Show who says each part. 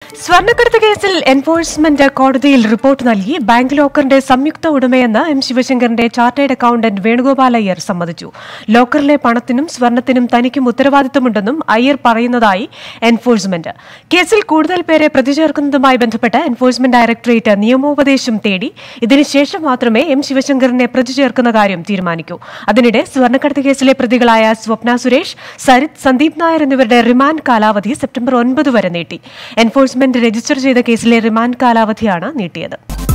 Speaker 1: സ്വർണ്ണക്കടത്ത് കേസിൽ എൻഫോഴ്സ്മെന്റ് കോടതിയിൽ റിപ്പോർട്ട് നൽകി ബാങ്ക് ലോക്കറിന്റെ സംയുക്ത ഉടമയെന്ന് എം ശിവശങ്കറിന്റെ ചാർട്ടേഡ് അക്കൌണ്ടന്റ് വേണുഗോപാൽ അയ്യർ സമ്മതിച്ചു. ലോക്കറിലെ പണത്തിനും സ്വർണ്ണത്തിനും തനിക്കും ഉത്തരവാദിത്തമുണ്ടെന്നും അയ്യർ പറയുന്നതായി എൻഫോഴ്സ്മെന്റ്. കേസിൽ കൂടുതൽ പേരെ പ്രതി ചേർക്കുന്നതുമായി ബന്ധപ്പെട്ട് എൻഫോഴ്സ്മെന്റ് ഡയറക്ടറേറ്റ് നിയമോപദേശം തേടി. ഇതിനുശേഷം മാത്രമേ എം ശിവശങ്കറിനെ പ്രതി ചേർക്കുന്ന കാര്യം തീരുമാനിക്കൂ. അതിനിടെ സ്വർണ്ണക്കടത്ത് കേസിലെ പ്രതികളായ സ്വപ്ന സുരേഷ്, സരിത്, സന്ദീപ് നായർ എന്നിവരുടെ റിമാൻഡ് കാലാവധി സെപ്റ്റംബർ 9 വരെ നീട്ടി. എൻഫോഴ്സ്മെന്റ് രജിസ്റ്റർ ചെയ്ത കേസിലെ റിമാൻഡ് കാലാവധിയാണ് നീട്ടിയത്.